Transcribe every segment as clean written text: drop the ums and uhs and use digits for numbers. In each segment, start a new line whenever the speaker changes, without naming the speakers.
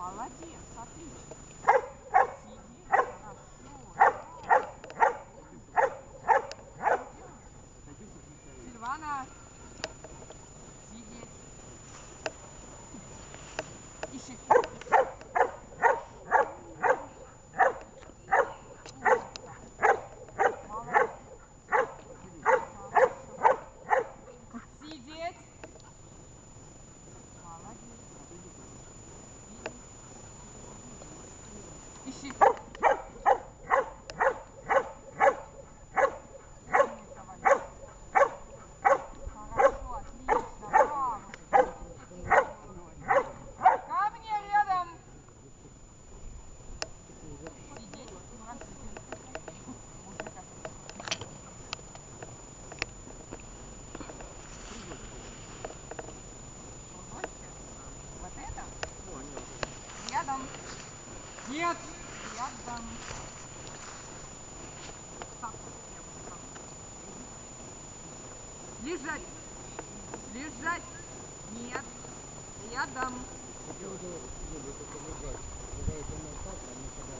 Молодец, отлично. Сидеть, хорошо. Сильвана, сидеть. Ищи. Сидеть. Молодец. Ищи. Умница, Валя. Хорошо, отлично, браво. Ко мне рядом. Сидеть. Мужик опять. Вот это? Рядом.
Нет!
Рядом. Так, я буду так. Лежать. Лежать. Нет. Рядом.
По поводу любит это лежать. Бывает она так, а мы когда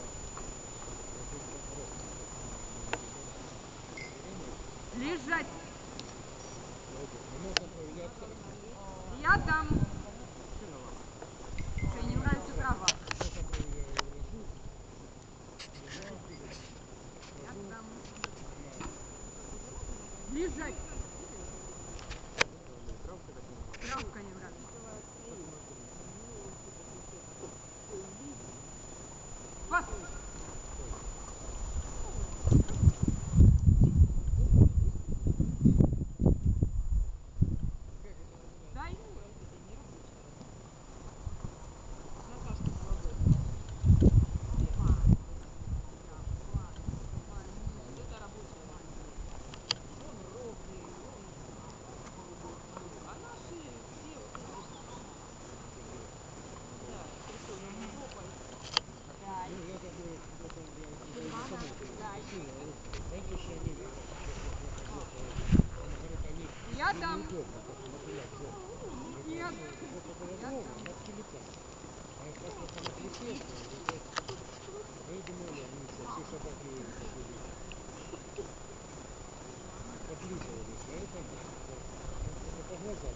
Лежать.
я
Рядом. Что, не нравится трава? Рядом. Лежать. Травка не нравится. Пас. Дай. Рядом. Нет.
Подлизывались, а это нет. Это по глазам.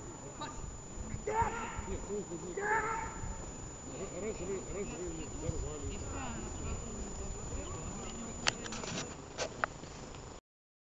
Раз вы взорвали.